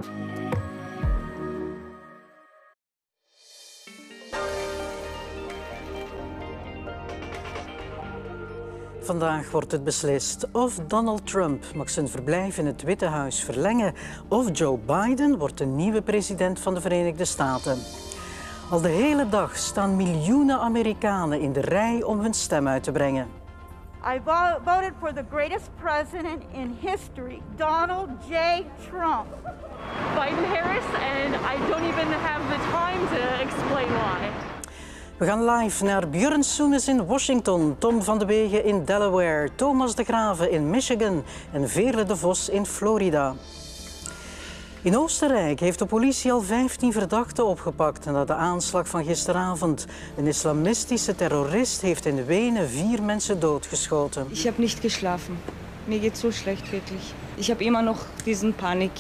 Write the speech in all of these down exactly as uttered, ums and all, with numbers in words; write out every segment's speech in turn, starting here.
Vandaag wordt het beslist of Donald Trump mag zijn verblijf in het Witte Huis verlengen of Joe Biden wordt de nieuwe president van de Verenigde Staten. Al de hele dag staan miljoenen Amerikanen in de rij om hun stem uit te brengen. I voted for the greatest president in history, Donald J. Trump. Biden-Harris, and I don't even have the time to explain why. We gaan live naar Björn Soenes in Washington, Tom van de Wegen in Delaware, Thomas de Grave in Michigan en Veerle de Vos in Florida. In Oostenrijk heeft de politie al vijftien verdachten opgepakt na de aanslag van gisteravond. Een islamistische terrorist heeft in Wenen vier mensen doodgeschoten. Ik heb niet geslapen. Mir geht so schlecht wirklich. Ich habe immer noch diesen Panik.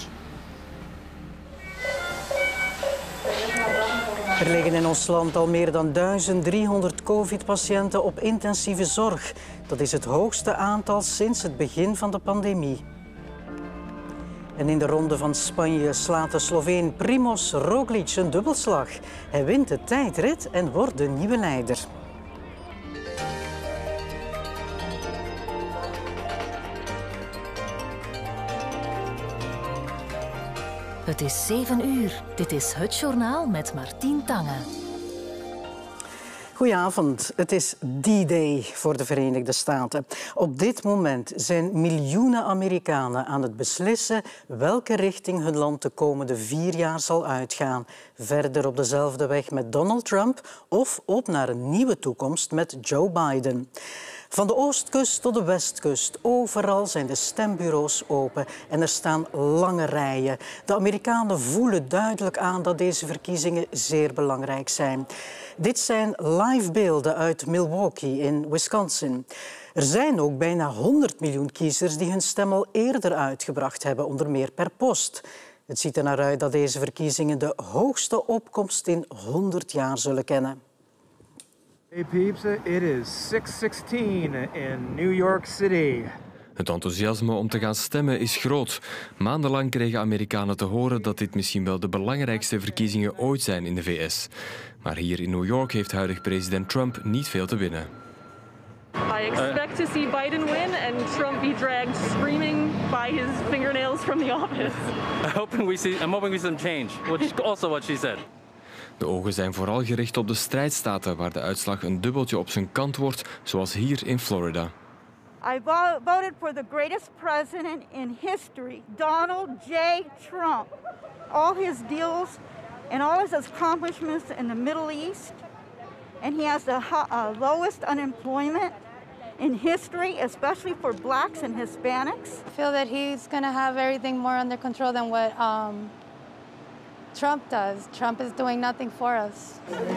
Er liggen in ons land al meer dan duizend driehonderd covid-patiënten op intensieve zorg. Dat is het hoogste aantal sinds het begin van de pandemie. En in de ronde van Spanje slaat de Sloveen Primoz Roglic een dubbelslag. Hij wint de tijdrit en wordt de nieuwe leider. Het is zeven uur. Dit is Het Journaal met Martien Tange. Goedenavond. Het is D-Day voor de Verenigde Staten. Op dit moment zijn miljoenen Amerikanen aan het beslissen welke richting hun land de komende vier jaar zal uitgaan. Verder op dezelfde weg met Donald Trump of op naar een nieuwe toekomst met Joe Biden. Van de oostkust tot de westkust, overal zijn de stembureaus open en er staan lange rijen. De Amerikanen voelen duidelijk aan dat deze verkiezingen zeer belangrijk zijn. Dit zijn live beelden uit Milwaukee in Wisconsin. Er zijn ook bijna honderd miljoen kiezers die hun stem al eerder uitgebracht hebben, onder meer per post. Het ziet er naar uit dat deze verkiezingen de hoogste opkomst in honderd jaar zullen kennen. Hey peeps, it is six sixteen in New York City. Het enthousiasme om te gaan stemmen is groot. Maandenlang kregen Amerikanen te horen dat dit misschien wel de belangrijkste verkiezingen ooit zijn in de V S. Maar hier in New York heeft huidig president Trump niet veel te winnen. I expect to see Biden win and Trump be dragged screaming by his fingernails from the office. I'm hoping we see, I'm hoping we see some change, which is also what she said. De ogen zijn vooral gericht op de strijdstaten waar de uitslag een dubbeltje op zijn kant wordt, zoals hier in Florida. I voted for the greatest president in history, Donald J. Trump. All his deals and all his accomplishments in the Middle East. And he has the uh, lowest unemployment in history, especially for blacks and Hispanics. I feel that he's going to have everything more under control than what um, Trump does. Trump is doing nothing for us.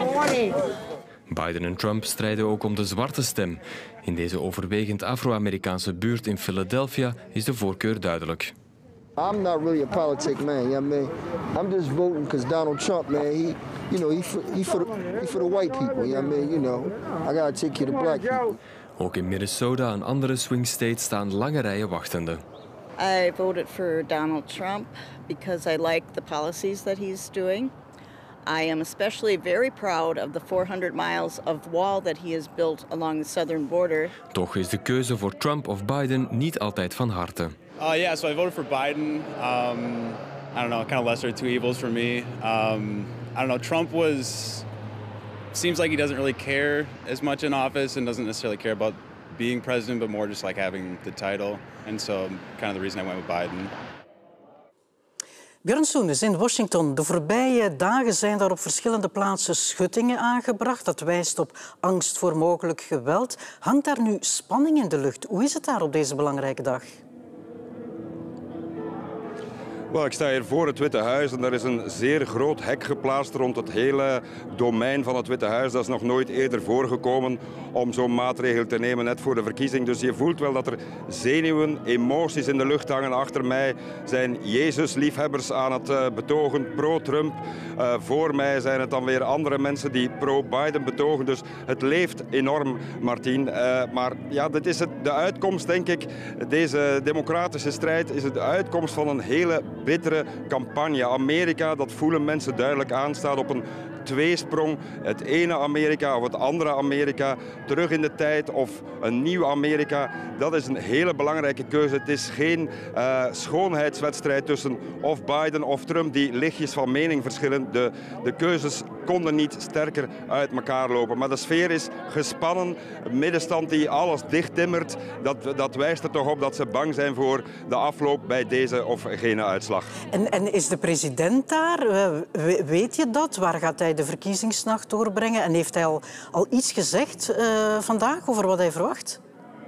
Biden en Trump strijden ook om de zwarte stem. In deze overwegend Afro-Amerikaanse buurt in Philadelphia is de voorkeur duidelijk. I'm not really a politic man, you know what I mean? I'm just voting because Donald Trump, man, he, you know, he for, he for, the, he for the white people, you know what I mean? You know, I gotta take care of the black people. Ook in Minnesota en andere swing states staan lange rijen wachtenden. I voted for Donald Trump because I like the policies that he's doing. I am especially very proud of the four hundred miles of wall that he has built along the southern border. Toch is de keuze voor Trump of Biden niet altijd van harte. Uh, yeah, so I voted for Biden. Um, I don't know, kind of lesser of two evils for me. Um, I don't know, Trump was, seems like he doesn't really care as much in office and doesn't necessarily care about being president, but more just like having the title. And so kind of the reason I went with Biden. Björn Soenes in Washington. De voorbije dagen zijn daar op verschillende plaatsen schuttingen aangebracht. Dat wijst op angst voor mogelijk geweld. Hangt daar nu spanning in de lucht? Hoe is het daar op deze belangrijke dag? Well, ik sta hier voor het Witte Huis en er is een zeer groot hek geplaatst rond het hele domein van het Witte Huis. Dat is nog nooit eerder voorgekomen om zo'n maatregel te nemen, net voor de verkiezing. Dus je voelt wel dat er zenuwen, emoties in de lucht hangen. Achter mij zijn Jezus-liefhebbers aan het uh, betogen, pro-Trump. Uh, voor mij zijn het dan weer andere mensen die pro-Biden betogen. Dus het leeft enorm, Martien. Uh, maar ja, dit is het, de uitkomst, denk ik. Deze democratische strijd is het de uitkomst van een hele bittere campagne. Amerika, dat voelen mensen duidelijk aan, staat op een tweesprong. Het ene Amerika of het andere Amerika, terug in de tijd of een nieuw Amerika. Dat is een hele belangrijke keuze. Het is geen uh, schoonheidswedstrijd tussen of Biden of Trump die lichtjes van mening verschillen. De, de keuzes konden niet sterker uit elkaar lopen. Maar de sfeer is gespannen. Middenstand die alles dichttimmert, dat, dat wijst er toch op dat ze bang zijn voor de afloop bij deze of gene uitslag. En, en is de president daar? Weet je dat? Waar gaat hij de verkiezingsnacht doorbrengen? En heeft hij al, al iets gezegd uh, vandaag over wat hij verwacht?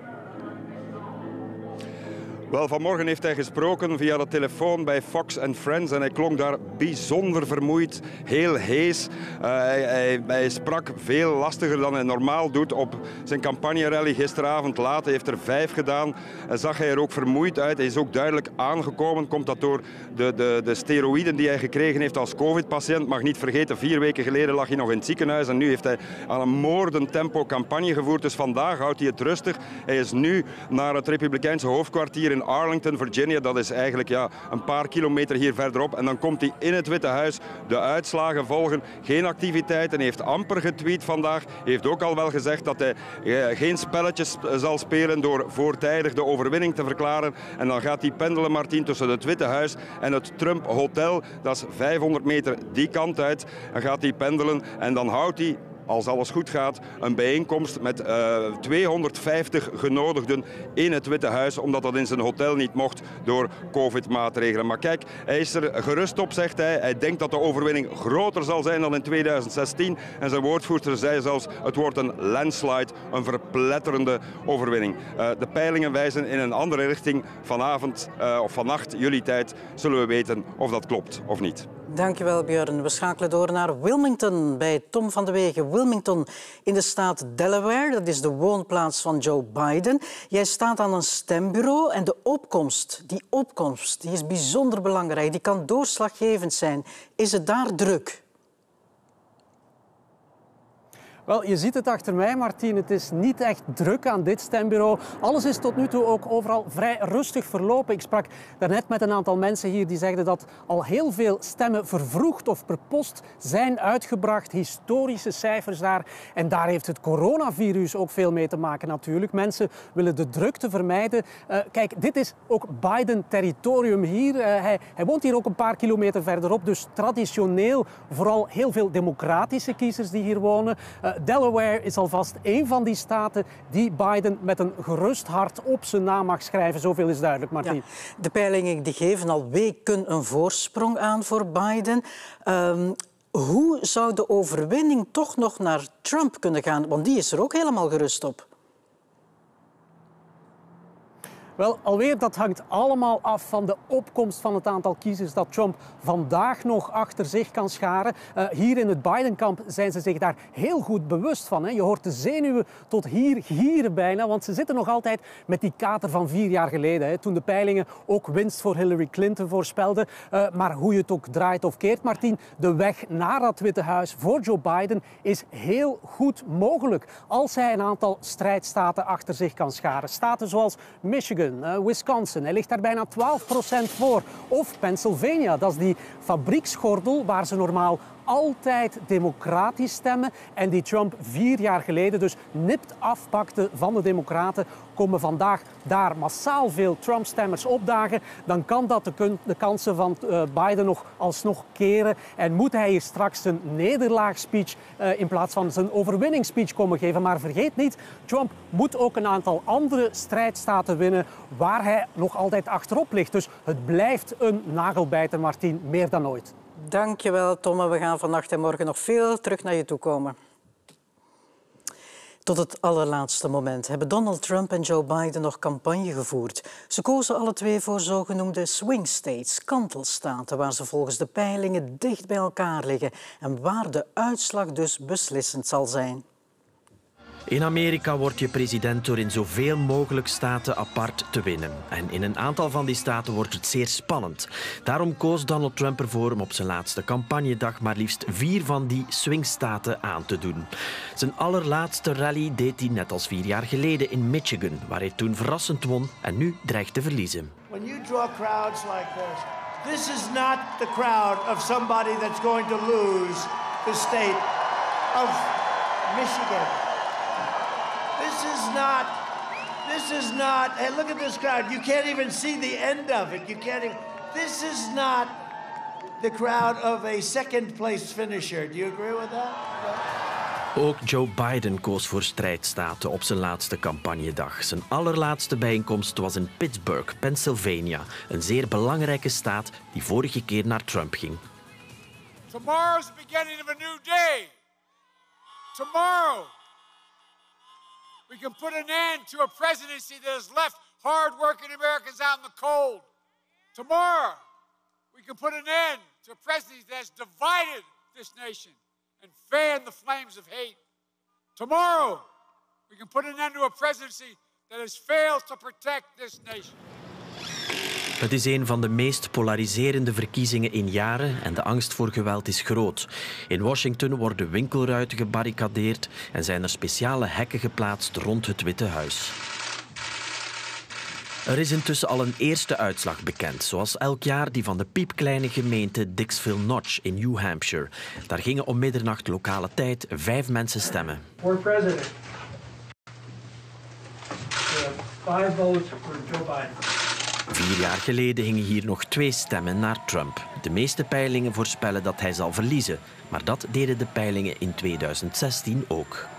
Wel, vanmorgen heeft hij gesproken via de telefoon bij Fox and Friends en hij klonk daar bijzonder vermoeid, heel hees. Uh, hij, hij, hij sprak veel lastiger dan hij normaal doet. Op zijn campagnerally gisteravond laat, hij heeft er vijf gedaan, zag hij er ook vermoeid uit. Hij is ook duidelijk aangekomen. Komt dat door de, de, de steroïden die hij gekregen heeft als covid-patiënt. Mag niet vergeten, vier weken geleden lag hij nog in het ziekenhuis en nu heeft hij aan een moordend tempo campagne gevoerd. Dus vandaag houdt hij het rustig. Hij is nu naar het Republikeinse hoofdkwartier in Arlington, Virginia. Dat is eigenlijk ja, een paar kilometer hier verderop. En dan komt hij in het Witte Huis de uitslagen volgen. Geen activiteit en heeft amper getweet vandaag. Heeft ook al wel gezegd dat hij eh, geen spelletjes zal spelen door voortijdig de overwinning te verklaren. En dan gaat hij pendelen, Martien, tussen het Witte Huis en het Trump Hotel. Dat is vijfhonderd meter die kant uit. En gaat hij pendelen en dan houdt hij, als alles goed gaat, een bijeenkomst met uh, tweehonderdvijftig genodigden in het Witte Huis, omdat dat in zijn hotel niet mocht door covid-maatregelen. Maar kijk, hij is er gerust op, zegt hij. Hij denkt dat de overwinning groter zal zijn dan in tweeduizend zestien. En zijn woordvoerder zei zelfs, het wordt een landslide, een verpletterende overwinning. Uh, de peilingen wijzen in een andere richting. Vanavond uh, of vannacht, jullie tijd, zullen we weten of dat klopt of niet. Dankjewel, Björn. We schakelen door naar Wilmington bij Tom van de Wegen. Wilmington in de staat Delaware, dat is de woonplaats van Joe Biden. Jij staat aan een stembureau en de opkomst, die opkomst, die is bijzonder belangrijk. Die kan doorslaggevend zijn. Is het daar druk? Wel, je ziet het achter mij, Martien. Het is niet echt druk aan dit stembureau. Alles is tot nu toe ook overal vrij rustig verlopen. Ik sprak daarnet met een aantal mensen hier die zeiden dat al heel veel stemmen vervroegd of per post zijn uitgebracht. Historische cijfers daar. En daar heeft het coronavirus ook veel mee te maken natuurlijk. Mensen willen de drukte vermijden. Uh, kijk, dit is ook Biden-territorium hier. Uh, hij, hij woont hier ook een paar kilometer verderop. Dus traditioneel vooral heel veel democratische kiezers die hier wonen. Uh, Delaware is alvast één van die staten die Biden met een gerust hart op zijn naam mag schrijven. Zoveel is duidelijk, Martien. Ja, de peilingen die geven al weken een voorsprong aan voor Biden. Um, hoe zou de overwinning toch nog naar Trump kunnen gaan? Want die is er ook helemaal gerust op. Wel, alweer, dat hangt allemaal af van de opkomst van het aantal kiezers dat Trump vandaag nog achter zich kan scharen. Uh, hier in het Biden-kamp zijn ze zich daar heel goed bewust van. Hè. Je hoort de zenuwen tot hier gieren bijna, want ze zitten nog altijd met die kater van vier jaar geleden. Hè, toen de peilingen ook winst voor Hillary Clinton voorspelden. Uh, maar hoe je het ook draait of keert, Martien, de weg naar dat Witte Huis voor Joe Biden is heel goed mogelijk. Als hij een aantal strijdstaten achter zich kan scharen. Staten zoals Michigan, Uh, Wisconsin, hij ligt daar bijna twaalf procent voor. Of Pennsylvania, dat is die fabrieksgordel waar ze normaal altijd democratisch stemmen en die Trump vier jaar geleden dus nipt afpakte van de democraten, komen vandaag daar massaal veel Trump-stemmers opdagen, dan kan dat de, de kansen van uh, Biden nog alsnog keren en moet hij hier straks zijn nederlaagspeech uh, in plaats van zijn overwinningsspeech komen geven. Maar vergeet niet, Trump moet ook een aantal andere strijdstaten winnen waar hij nog altijd achterop ligt. Dus het blijft een nagelbijter, Martien, meer dan ooit. Dankjewel, Tom. We gaan vannacht en morgen nog veel terug naar je toe komen. Tot het allerlaatste moment hebben Donald Trump en Joe Biden nog campagne gevoerd. Ze kozen alle twee voor zogenoemde swing states, kantelstaten, waar ze volgens de peilingen dicht bij elkaar liggen en waar de uitslag dus beslissend zal zijn. In Amerika word je president door in zoveel mogelijk staten apart te winnen. En in een aantal van die staten wordt het zeer spannend. Daarom koos Donald Trump ervoor om op zijn laatste campagnedag maar liefst vier van die swingstaten aan te doen. Zijn allerlaatste rally deed hij net als vier jaar geleden in Michigan, waar hij toen verrassend won en nu dreigt te verliezen. When you draw crowds like this, This is not the crowd of somebody that's going to lose the state of Michigan. This is not, this is not, hey, look at this crowd. You can't even see the end of it. You can't even, this is not the crowd of a second place finisher. Do you agree with that? Ook Joe Biden koos voor strijdstaten op zijn laatste campagnedag. Zijn allerlaatste bijeenkomst was in Pittsburgh, Pennsylvania. Een zeer belangrijke staat die vorige keer naar Trump ging. Tomorrow's the beginning of a new day. Tomorrow, we can put an end to a presidency that has left hard-working Americans out in the cold. Tomorrow, we can put an end to a presidency that has divided this nation and fan the flames of hate. Tomorrow, we can put an end to a presidency that has failed to protect this nation. Het is een van de meest polariserende verkiezingen in jaren en de angst voor geweld is groot. In Washington worden winkelruiten gebarricadeerd en zijn er speciale hekken geplaatst rond het Witte Huis. Er is intussen al een eerste uitslag bekend, zoals elk jaar die van de piepkleine gemeente Dixville Notch in New Hampshire. Daar gingen om middernacht lokale tijd vijf mensen stemmen. For president. Five votes for Joe Biden. Vier jaar geleden gingen hier nog twee stemmen naar Trump. De meeste peilingen voorspellen dat hij zal verliezen, maar dat deden de peilingen in tweeduizend zestien ook.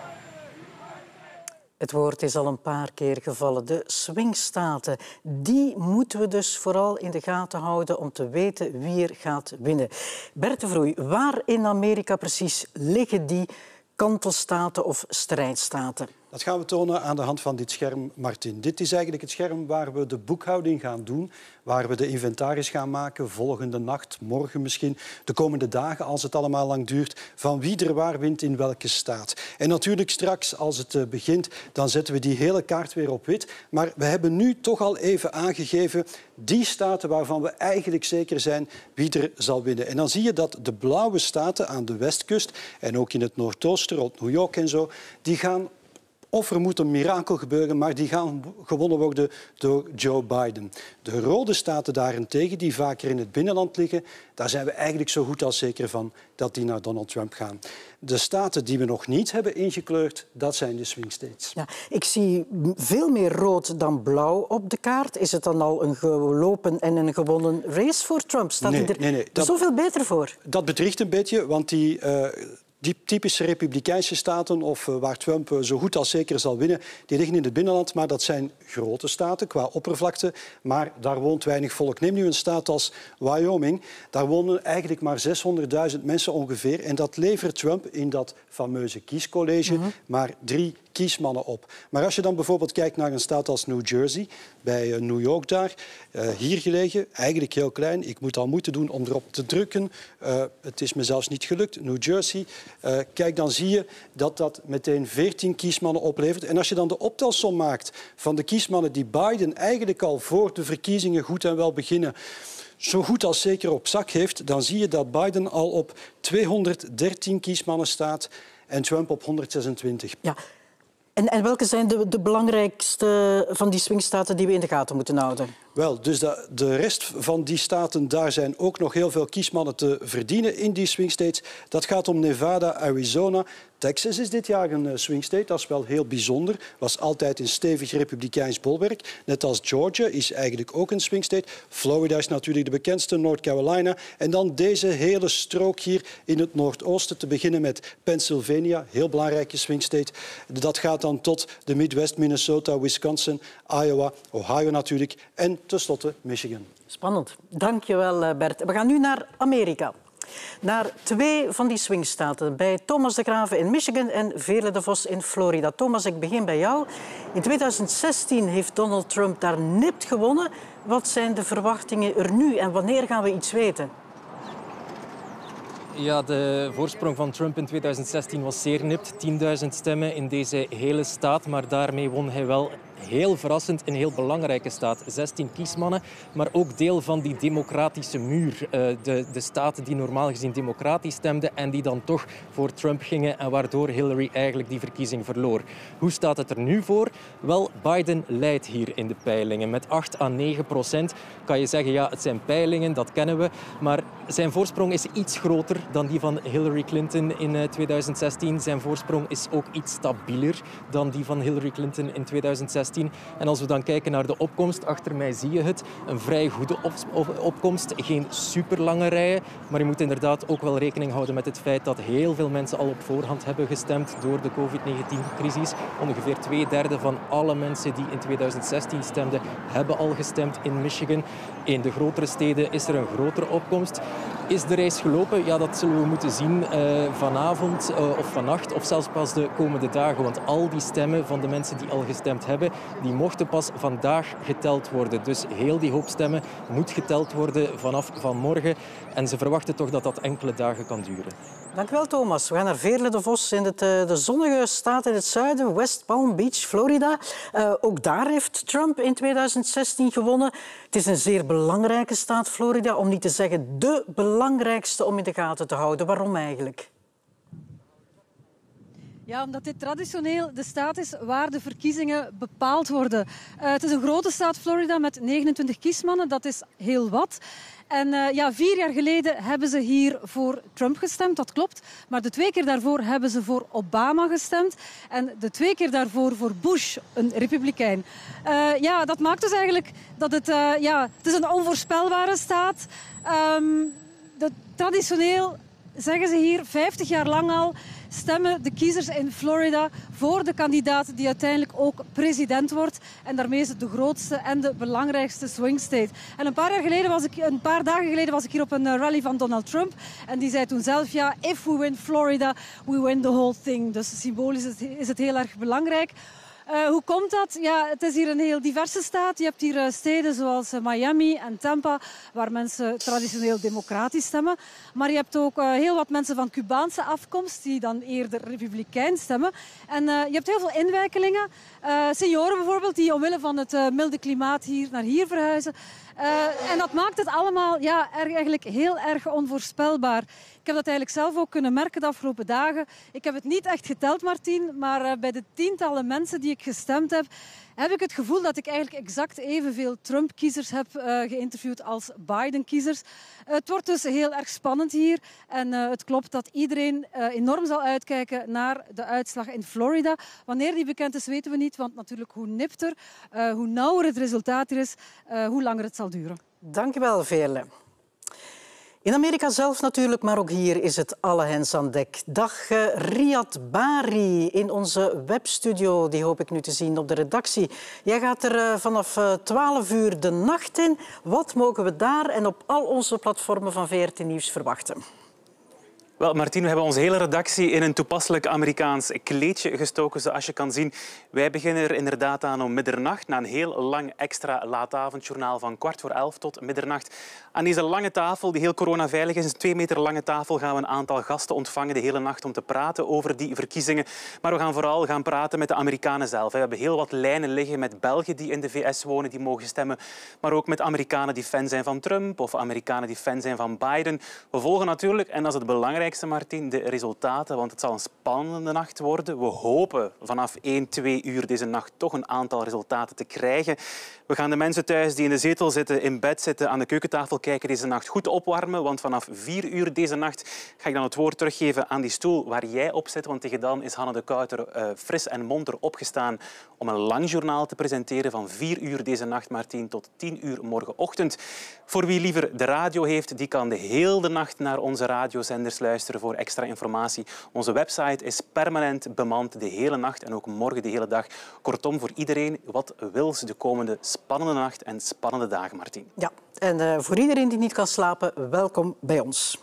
Het woord is al een paar keer gevallen. De swingstaten, die moeten we dus vooral in de gaten houden om te weten wie er gaat winnen. Bert de Vroei, waar in Amerika precies liggen die kantelstaten of strijdstaten? Dat gaan we tonen aan de hand van dit scherm, Martin. Dit is eigenlijk het scherm waar we de boekhouding gaan doen, waar we de inventaris gaan maken, volgende nacht, morgen misschien, de komende dagen, als het allemaal lang duurt, van wie er waar wint in welke staat. En natuurlijk straks, als het begint, dan zetten we die hele kaart weer op wit. Maar we hebben nu toch al even aangegeven die staten waarvan we eigenlijk zeker zijn wie er zal winnen. En dan zie je dat de blauwe staten aan de westkust en ook in het noordoosten, rond New York en zo, die gaan... Of er moet een mirakel gebeuren, maar die gaan gewonnen worden door Joe Biden. De rode staten daarentegen, die vaker in het binnenland liggen, daar zijn we eigenlijk zo goed als zeker van dat die naar Donald Trump gaan. De staten die we nog niet hebben ingekleurd, dat zijn de swing states. Ja, ik zie veel meer rood dan blauw op de kaart. Is het dan al een gelopen en een gewonnen race voor Trump? Staat nee, hij er nee, nee, dat, zoveel beter voor? Dat bedriegt een beetje, want die... Uh, Die typische republikeinse staten, of waar Trump zo goed als zeker zal winnen, die liggen in het binnenland, maar dat zijn grote staten qua oppervlakte. Maar daar woont weinig volk. Neem nu een staat als Wyoming. Daar wonen eigenlijk maar zeshonderdduizend mensen ongeveer. En dat levert Trump in dat fameuze kiescollege mm-hmm. maar drie kiesmannen op. Maar als je dan bijvoorbeeld kijkt naar een staat als New Jersey, bij New York daar, uh, hier gelegen, eigenlijk heel klein. Ik moet al moeite doen om erop te drukken. Uh, het is me zelfs niet gelukt. New Jersey. Uh, kijk, dan zie je dat dat meteen veertien kiesmannen oplevert. En als je dan de optelsom maakt van de kiesmannen die Biden eigenlijk al voor de verkiezingen goed en wel beginnen zo goed als zeker op zak heeft, dan zie je dat Biden al op tweehonderddertien kiesmannen staat en Trump op honderdzesentwintig. Ja. En, en welke zijn de, de belangrijkste van die swingstaten die we in de gaten moeten houden? Wel, dus de, de rest van die staten, daar zijn ook nog heel veel kiesmannen te verdienen in die swing states. Dat gaat om Nevada, Arizona. Texas is dit jaar een swing state, dat is wel heel bijzonder. Was altijd een stevig republikeins bolwerk. Net als Georgia is eigenlijk ook een swing state. Florida is natuurlijk de bekendste, North Carolina. En dan deze hele strook hier in het noordoosten, te beginnen met Pennsylvania, heel belangrijke swing state. Dat gaat dan tot de Midwest, Minnesota, Wisconsin, Iowa, Ohio natuurlijk en tenslotte Michigan. Spannend. Dank je wel, Bert. We gaan nu naar Amerika. Naar twee van die swingstaten, bij Thomas de Graeve in Michigan en Veerle de Vos in Florida. Thomas, ik begin bij jou. In tweeduizend zestien heeft Donald Trump daar nipt gewonnen. Wat zijn de verwachtingen er nu en wanneer gaan we iets weten? Ja, de voorsprong van Trump in tweeduizend zestien was zeer nipt. tienduizend stemmen in deze hele staat, maar daarmee won hij wel heel verrassend een heel belangrijke staat. zestien kiesmannen, maar ook deel van die democratische muur. Uh, de, de staten die normaal gezien democratisch stemden en die dan toch voor Trump gingen en waardoor Hillary eigenlijk die verkiezing verloor. Hoe staat het er nu voor? Wel, Biden leidt hier in de peilingen. Met acht à negen procent kan je zeggen, ja, het zijn peilingen, dat kennen we. Maar zijn voorsprong is iets groter dan die van Hillary Clinton in tweeduizend zestien. Zijn voorsprong is ook iets stabieler dan die van Hillary Clinton in tweeduizend zestien. En als we dan kijken naar de opkomst, achter mij zie je het. Een vrij goede op- opkomst, geen superlange rijen. Maar je moet inderdaad ook wel rekening houden met het feit dat heel veel mensen al op voorhand hebben gestemd door de covid negentien-crisis. Ongeveer twee derde van alle mensen die in tweeduizend zestien stemden, hebben al gestemd in Michigan. In de grotere steden is er een grotere opkomst. Is de reis gelopen? Ja, dat zullen we moeten zien uh, vanavond uh, of vannacht of zelfs pas de komende dagen. Want al die stemmen van de mensen die al gestemd hebben, die mochten pas vandaag geteld worden. Dus heel die hoop stemmen moet geteld worden vanaf vanmorgen. En ze verwachten toch dat dat enkele dagen kan duren. Dank u wel, Thomas. We gaan naar Veerle de Vos in het, uh, de zonnige staat in het zuiden, West Palm Beach, Florida. Uh, ook daar heeft Trump in tweeduizend zestien gewonnen. Het is een zeer belangrijke staat, Florida, om niet te zeggen de belangrijkste om in de gaten te houden. Waarom eigenlijk? Ja, omdat dit traditioneel de staat is waar de verkiezingen bepaald worden. Uh, het is een grote staat, Florida, met negenentwintig kiesmannen. Dat is heel wat. En uh, ja, vier jaar geleden hebben ze hier voor Trump gestemd, dat klopt. Maar de twee keer daarvoor hebben ze voor Obama gestemd. En de twee keer daarvoor voor Bush, een republikein. Uh, ja, dat maakt dus eigenlijk dat het... Uh, ja, het is een onvoorspelbare staat. Um, de, traditioneel zeggen ze hier, vijftig jaar lang al, stemmen de kiezers in Florida voor de kandidaat die uiteindelijk ook president wordt. En daarmee is het de grootste en de belangrijkste swing state. En een paar, jaar geleden was ik, een paar dagen geleden was ik hier op een rally van Donald Trump. En die zei toen zelf, ja, if we win Florida, we win the whole thing. Dus symbolisch is het, is het heel erg belangrijk. Uh, hoe komt dat? Ja, het is hier een heel diverse staat. Je hebt hier uh, steden zoals uh, Miami en Tampa, waar mensen traditioneel democratisch stemmen. Maar je hebt ook uh, heel wat mensen van Cubaanse afkomst, die dan eerder republikein stemmen. En uh, je hebt heel veel inwijkelingen. Uh, senioren bijvoorbeeld, die omwille van het uh, milde klimaat hier naar hier verhuizen. Uh, en dat maakt het allemaal ja, eigenlijk heel erg onvoorspelbaar. Ik heb dat eigenlijk zelf ook kunnen merken de afgelopen dagen. Ik heb het niet echt geteld, Martien, maar uh, bij de tientallen mensen die ik gestemd heb, heb ik het gevoel dat ik eigenlijk exact evenveel Trump-kiezers heb uh, geïnterviewd als Biden-kiezers. Uh, het wordt dus heel erg spannend hier. En uh, het klopt dat iedereen uh, enorm zal uitkijken naar de uitslag in Florida. Wanneer die bekend is, weten we niet. Want natuurlijk, hoe nipter, uh, hoe nauwer het resultaat er is, uh, hoe langer het zal duren. Dank je wel, Veerle. In Amerika zelf natuurlijk, maar ook hier is het alle hens aan dek. Dag uh, Riyad Bari in onze webstudio. Die hoop ik nu te zien op de redactie. Jij gaat er uh, vanaf uh, twaalf uur de nacht in. Wat mogen we daar en op al onze platformen van V R T Nieuws verwachten? Wel, Martien, we hebben onze hele redactie in een toepasselijk Amerikaans kleedje gestoken, zoals je kan zien. Wij beginnen er inderdaad aan om middernacht, na een heel lang extra laatavondjournaal van kwart voor elf tot middernacht. Aan deze lange tafel, die heel coronaveilig is, een twee meter lange tafel, gaan we een aantal gasten ontvangen de hele nacht om te praten over die verkiezingen. Maar we gaan vooral gaan praten met de Amerikanen zelf. We hebben heel wat lijnen liggen met Belgen die in de V S wonen, die mogen stemmen. Maar ook met Amerikanen die fan zijn van Trump of Amerikanen die fan zijn van Biden. We volgen natuurlijk, en dat is het belangrijkste, Martien, de resultaten, want het zal een spannende nacht worden. We hopen vanaf één, twee uur deze nacht toch een aantal resultaten te krijgen. We gaan de mensen thuis die in de zetel zitten, in bed zitten, aan de keukentafel kijken, deze nacht goed opwarmen, want vanaf vier uur deze nacht ga ik dan het woord teruggeven aan die stoel waar jij op zit, want tegen dan is Hanne de Kouter uh, fris en monter opgestaan om een lang journaal te presenteren van vier uur deze nacht, Martien, tot tien uur morgenochtend. Voor wie liever de radio heeft, die kan de hele nacht naar onze radiozenders luisteren voor extra informatie. Onze website is permanent bemand de hele nacht en ook morgen de hele dag. Kortom, voor iedereen wat wil ze de komende spannende nacht en spannende dagen, Martien. Ja, en uh, voor iedereen die niet kan slapen, welkom bij ons.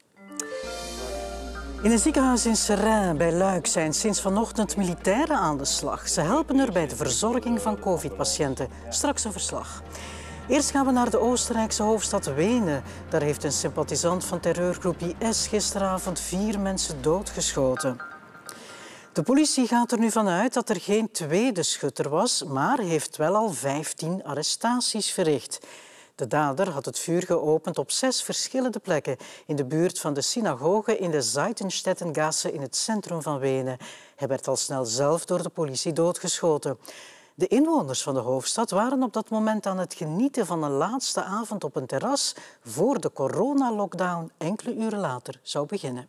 In een ziekenhuis in Seraing bij Luik zijn sinds vanochtend militairen aan de slag. Ze helpen er bij de verzorging van covid-patiënten. Straks een verslag. Eerst gaan we naar de Oostenrijkse hoofdstad Wenen. Daar heeft een sympathisant van terreurgroep I S gisteravond vier mensen doodgeschoten. De politie gaat er nu vanuit dat er geen tweede schutter was, maar heeft wel al vijftien arrestaties verricht. De dader had het vuur geopend op zes verschillende plekken in de buurt van de synagoge in de Seitenstättengasse in het centrum van Wenen. Hij werd al snel zelf door de politie doodgeschoten. De inwoners van de hoofdstad waren op dat moment aan het genieten van een laatste avond op een terras voor de coronalockdown enkele uren later zou beginnen.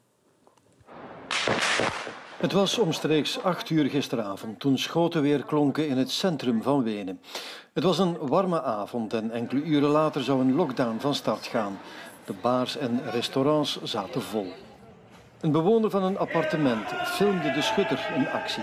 Het was omstreeks acht uur gisteravond toen schoten weer klonken in het centrum van Wenen. Het was een warme avond en enkele uren later zou een lockdown van start gaan. De bars en restaurants zaten vol. Een bewoner van een appartement filmde de schutter in actie.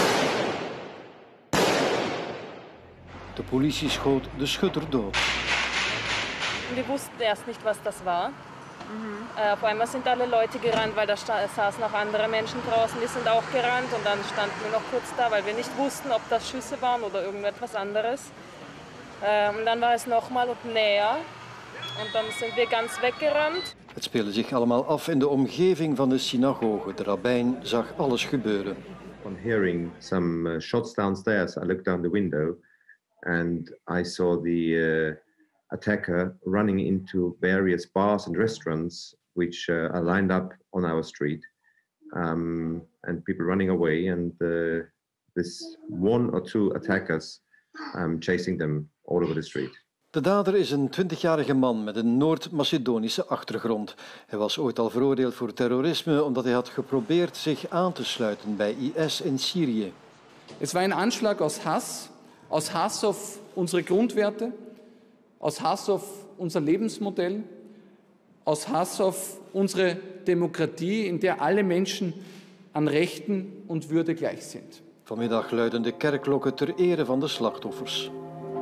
De politie schoot de schutter dood. Wir wussten erst nicht, was das war. Äh, auf einmal sind alle Leute gerannt, weil da saßen noch andere Menschen draußen. Wir sind auch gerannt und dann standen wir noch kurz da, weil wir nicht wussten, ob das Schüsse waren oder irgendetwas anderes. Äh, und dann war es nochmal und näher und dann sind wir ganz weggerannt. Het speelde zich allemaal af in de omgeving van de synagoge. De rabbijn zag alles gebeuren. On hearing some uh, shots downstairs, I looked down the window and I saw the uh, attacker running into various bars and restaurants which uh, are lined up on our street, um, and people running away, and uh, this one or two attackers um, chasing them all over the street. De dader is een twintigjarige man met een Noord-Macedonische achtergrond. Hij was ooit al veroordeeld voor terrorisme omdat hij had geprobeerd zich aan te sluiten bij I S in Syrië. Es war ein Anschlag aus Hass, aus Hass auf unsere Grundwerte, aus Hass auf unser Lebensmodell, aus Hass auf unsere Demokratie, in der alle Menschen an Rechten und Würde gleich sind. Vanmiddag luiden de kerkklokken ter ere van de slachtoffers.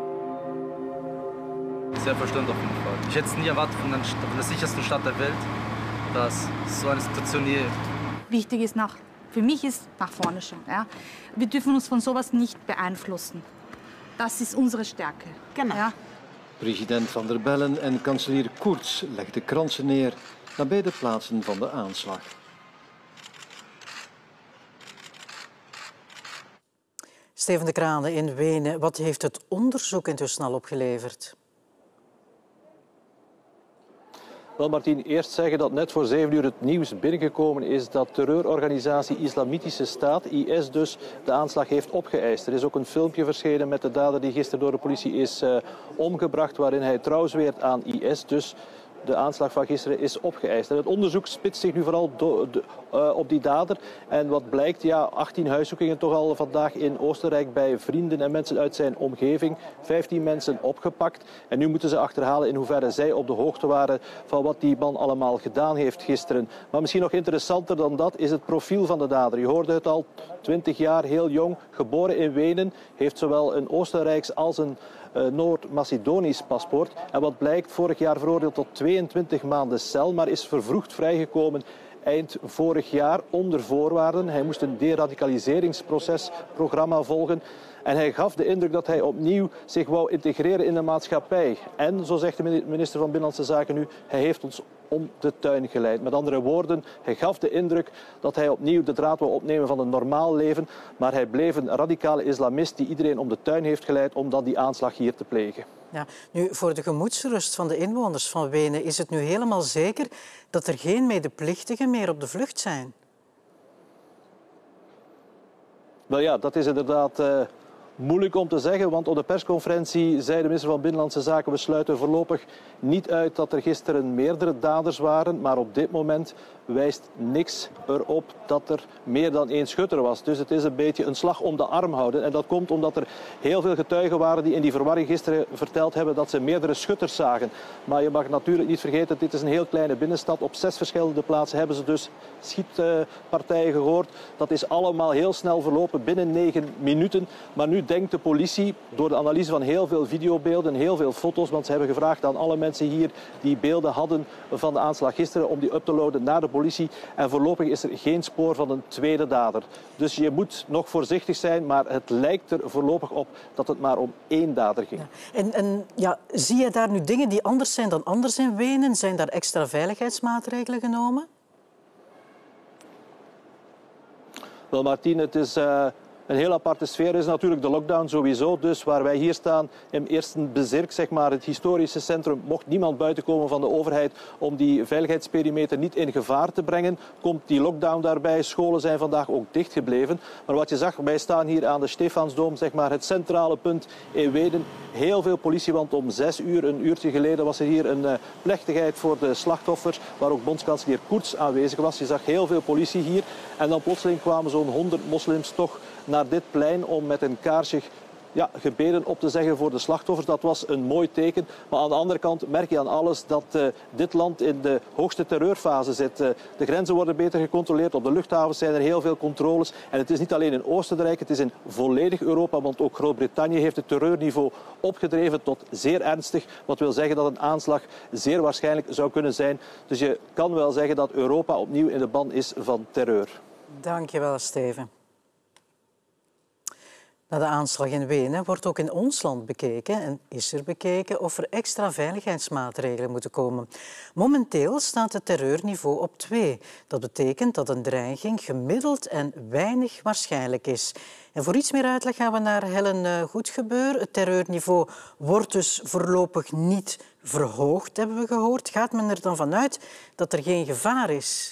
Sehr verstörend auf jeden Fall. Ich hätte es nie erwartet von der, von der sichersten Stadt der Welt, dass so eine Situation hier. Wichtig ist nach, für mich ist nach vorne schauen. Ja? Wir dürfen uns von sowas nicht beeinflussen. Das ist unsere Stärke. Genau. Ja? President Van der Bellen en kanselier Kurz legden kransen neer nabij de plaatsen van de aanslag. Steven de Kraane in Wenen, wat heeft het onderzoek intussen al opgeleverd? Wel, Martien, eerst zeggen dat net voor zeven uur het nieuws binnengekomen is dat terreurorganisatie Islamitische Staat, I S dus, de aanslag heeft opgeëist. Er is ook een filmpje verschenen met de dader die gisteren door de politie is uh, omgebracht, waarin hij trouw zweert aan I S. Dus de aanslag van gisteren is opgeëist. En het onderzoek spitst zich nu vooral do, de, uh, op die dader. En wat blijkt, ja, achttien huiszoekingen toch al vandaag in Oostenrijk bij vrienden en mensen uit zijn omgeving. vijftien mensen opgepakt. En nu moeten ze achterhalen in hoeverre zij op de hoogte waren van wat die man allemaal gedaan heeft gisteren. Maar misschien nog interessanter dan dat is het profiel van de dader. Je hoorde het al, twintig jaar, heel jong, geboren in Wenen. Heeft zowel een Oostenrijks als een Uh, Noord-Macedonisch paspoort. En wat blijkt, vorig jaar veroordeeld tot tweeëntwintig maanden cel, maar is vervroegd vrijgekomen eind vorig jaar onder voorwaarden. Hij moest een deradicaliseringsprogramma volgen. En hij gaf de indruk dat hij opnieuw zich wou integreren in de maatschappij. En, zo zegt de minister van Binnenlandse Zaken nu, hij heeft ons om de tuin geleid. Met andere woorden, hij gaf de indruk dat hij opnieuw de draad wou opnemen van een normaal leven. Maar hij bleef een radicale islamist die iedereen om de tuin heeft geleid om dan die aanslag hier te plegen. Ja, nu, voor de gemoedsrust van de inwoners van Wenen is het nu helemaal zeker dat er geen medeplichtigen meer op de vlucht zijn. Wel ja, dat is inderdaad Uh... moeilijk om te zeggen, want op de persconferentie zei de minister van Binnenlandse Zaken: we sluiten voorlopig niet uit dat er gisteren meerdere daders waren, maar op dit moment wijst niks erop dat er meer dan één schutter was. Dus het is een beetje een slag om de arm houden. En dat komt omdat er heel veel getuigen waren die in die verwarring gisteren verteld hebben dat ze meerdere schutters zagen. Maar je mag natuurlijk niet vergeten, dit is een heel kleine binnenstad. Op zes verschillende plaatsen hebben ze dus schietpartijen gehoord. Dat is allemaal heel snel verlopen, binnen negen minuten. Maar nu denkt de politie, door de analyse van heel veel videobeelden, heel veel foto's, want ze hebben gevraagd aan alle mensen hier die beelden hadden van de aanslag gisteren om die up te loaden naar de politie. En voorlopig is er geen spoor van een tweede dader. Dus je moet nog voorzichtig zijn, maar het lijkt er voorlopig op dat het maar om één dader ging. Ja. En, en ja, zie je daar nu dingen die anders zijn dan anders in Wenen? Zijn daar extra veiligheidsmaatregelen genomen? Wel, Martien, het is uh, een heel aparte sfeer. Er is natuurlijk de lockdown sowieso. Dus waar wij hier staan, in Eersten Bezirk, zeg maar, het historische centrum, mocht niemand buiten komen van de overheid om die veiligheidsperimeter niet in gevaar te brengen. Komt die lockdown daarbij. Scholen zijn vandaag ook dichtgebleven. Maar wat je zag, wij staan hier aan de Stefansdoom, zeg maar, het centrale punt in Wenen. Heel veel politie, want om zes uur, een uurtje geleden, was er hier een uh, plechtigheid voor de slachtoffers, waar ook bondskanselier Kurz aanwezig was. Je zag heel veel politie hier. En dan plotseling kwamen zo'n honderd moslims toch naar dit plein om met een kaarsje ja, gebeden op te zeggen voor de slachtoffers. Dat was een mooi teken. Maar aan de andere kant merk je aan alles dat uh, dit land in de hoogste terreurfase zit. Uh, de grenzen worden beter gecontroleerd. Op de luchthavens zijn er heel veel controles. En het is niet alleen in Oostenrijk, het is in volledig Europa. Want ook Groot-Brittannië heeft het terreurniveau opgedreven tot zeer ernstig. Wat wil zeggen dat een aanslag zeer waarschijnlijk zou kunnen zijn. Dus je kan wel zeggen dat Europa opnieuw in de ban is van terreur. Dank je wel, Steven. Na de aanslag in Wenen wordt ook in ons land bekeken en is er bekeken of er extra veiligheidsmaatregelen moeten komen. Momenteel staat het terreurniveau op twee. Dat betekent dat een dreiging gemiddeld en weinig waarschijnlijk is. En voor iets meer uitleg gaan we naar Helen Goedgebeur. Het terreurniveau wordt dus voorlopig niet verhoogd, hebben we gehoord. Gaat men er dan vanuit dat er geen gevaar is?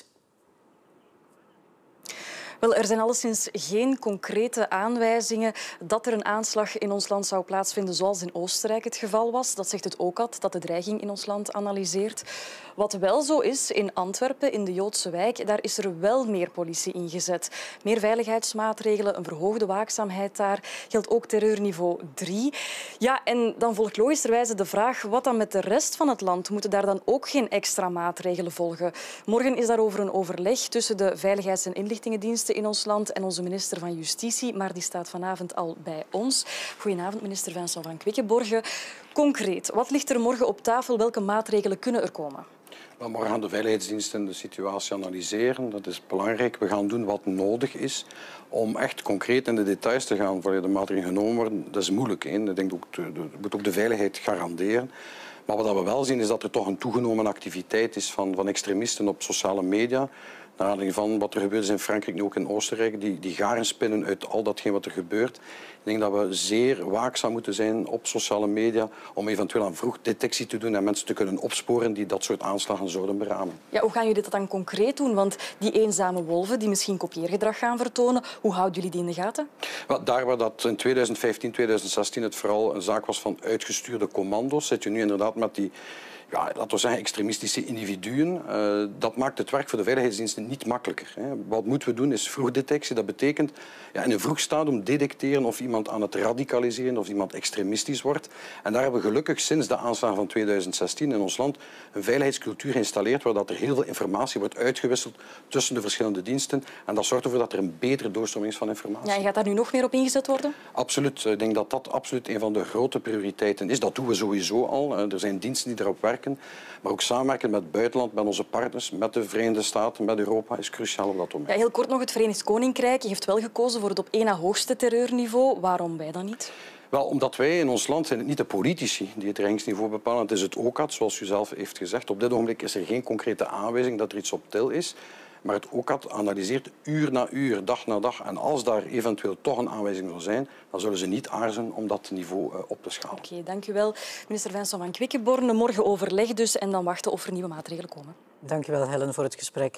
Wel, er zijn alleszins geen concrete aanwijzingen dat er een aanslag in ons land zou plaatsvinden zoals in Oostenrijk het geval was. Dat zegt het O C A D, dat de dreiging in ons land analyseert. Wat wel zo is, in Antwerpen, in de Joodse wijk, daar is er wel meer politie ingezet. Meer veiligheidsmaatregelen, een verhoogde waakzaamheid daar. Geldt ook terreurniveau drie. Ja, en dan volgt logischerwijze de vraag, wat dan met de rest van het land? Moeten daar dan ook geen extra maatregelen volgen? Morgen is daarover een overleg tussen de Veiligheids- en Inlichtingendiensten in ons land en onze minister van Justitie, maar die staat vanavond al bij ons. Goedenavond, minister Vincent van Quickenborge. Concreet, wat ligt er morgen op tafel? Welke maatregelen kunnen er komen? Wel, morgen gaan de veiligheidsdiensten de situatie analyseren. Dat is belangrijk. We gaan doen wat nodig is om echt concreet in de details te gaan wanneer de maatregelen genomen worden. Dat is moeilijk. Hè? Ik denk ook, je moet ook de veiligheid garanderen. Maar wat we wel zien is dat er toch een toegenomen activiteit is van, van extremisten op sociale media. Naar aanleiding van wat er gebeurt is in Frankrijk, nu ook in Oostenrijk, die, die garen spinnen uit al datgene wat er gebeurt. Ik denk dat we zeer waakzaam moeten zijn op sociale media om eventueel aan vroegdetectie te doen en mensen te kunnen opsporen die dat soort aanslagen zouden beramen. Ja, hoe gaan jullie dat dan concreet doen? Want die eenzame wolven die misschien kopieergedrag gaan vertonen, hoe houden jullie die in de gaten? Wel, daar waar dat in tweeduizend vijftien, tweeduizend zestien het vooral een zaak was van uitgestuurde commando's, zit je nu inderdaad met die, ja, laten we zeggen, extremistische individuen. Uh, dat maakt het werk voor de veiligheidsdiensten niet makkelijker. Hè. Wat moeten we doen is vroegdetectie. Dat betekent ja, in een vroeg stadium detecteren of iemand aan het radicaliseren of iemand extremistisch wordt. En daar hebben we gelukkig sinds de aanslagen van tweeduizend zestien in ons land een veiligheidscultuur geïnstalleerd waar dat er heel veel informatie wordt uitgewisseld tussen de verschillende diensten. En dat zorgt ervoor dat er een betere doorstroming is van informatie. Ja, en gaat daar nu nog meer op ingezet worden? Absoluut. Ik denk dat dat absoluut een van de grote prioriteiten is. Dat doen we sowieso al. Er zijn diensten die erop werken. Maar ook samenwerken met het buitenland, met onze partners, met de Verenigde Staten, met Europa, is cruciaal op dat moment. Ja, heel kort nog, het Verenigd Koninkrijk heeft wel gekozen voor het op één na hoogste terreurniveau. Waarom wij dan niet? Wel, omdat wij in ons land zijn het niet de politici die het dreigingsniveau bepalen. Het is het O C A D, zoals u zelf heeft gezegd. Op dit ogenblik is er geen concrete aanwijzing dat er iets op til is. Maar het O C A D analyseert uur na uur, dag na dag. En als daar eventueel toch een aanwijzing zou zijn, dan zullen ze niet aarzelen om dat niveau uh, op te schalen. Oké, okay, dank u wel. Minister Vincent van Quickenborne, morgen overleg dus en dan wachten of er nieuwe maatregelen komen. Dank u wel, Helen, voor het gesprek.